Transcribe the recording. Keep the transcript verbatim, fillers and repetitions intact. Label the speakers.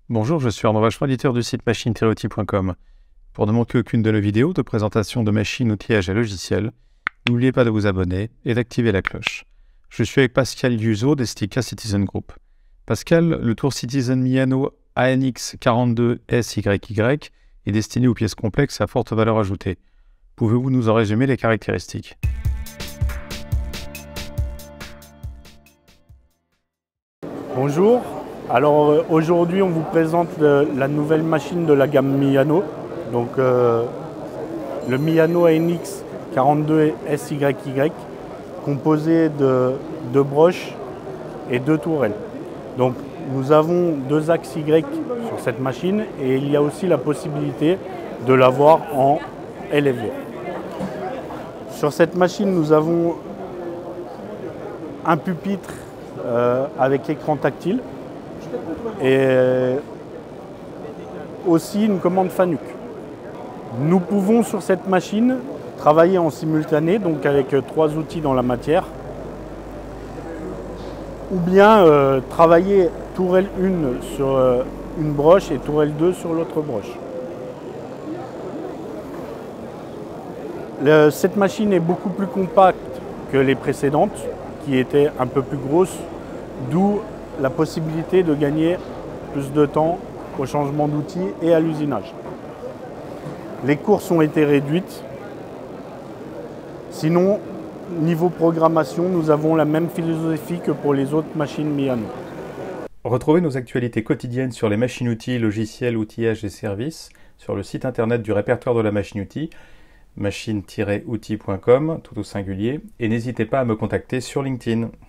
Speaker 1: Bonjour, je suis Arnaud Vachon, éditeur du site machine tiret outils point com. Pour ne manquer aucune de nos vidéos de présentation de machines, outillages et logiciels, n'oubliez pas de vous abonner et d'activer la cloche. Je suis avec Pascal Yuzo d'Estica Citizen Group. Pascal, le Tour Citizen Miyano A N X quarante-deux S Y Y est destiné aux pièces complexes à forte valeur ajoutée. Pouvez-vous nous en résumer les caractéristiques?
Speaker 2: Bonjour, alors euh, aujourd'hui on vous présente le- la nouvelle machine de la gamme Miyano, donc euh, le Miyano A N X quarante-deux S Y Y, composé de deux broches et deux tourelles. Donc nous avons deux axes Y sur cette machine et il y a aussi la possibilité de l'avoir en L F V. Sur cette machine nous avons un pupitre euh, avec écran tactile et euh, aussi une commande Fanuc. Nous pouvons sur cette machine travailler en simultané, donc avec euh, trois outils dans la matière, ou bien euh, travailler tourelle un sur euh, une broche et tourelle deux sur l'autre broche. Le- cette machine est beaucoup plus compacte que les précédentes, qui étaient un peu plus grosses, d'où la possibilité de gagner plus de temps au changement d'outils et à l'usinage. Les courses ont été réduites. Sinon, niveau programmation, nous avons la même philosophie que pour les autres machines Miyano.
Speaker 1: Retrouvez nos actualités quotidiennes sur les machines-outils, logiciels, outillages et services sur le site internet du répertoire de la machine-outil, machine tiret outils point com, tout au singulier, et n'hésitez pas à me contacter sur LinkedIn.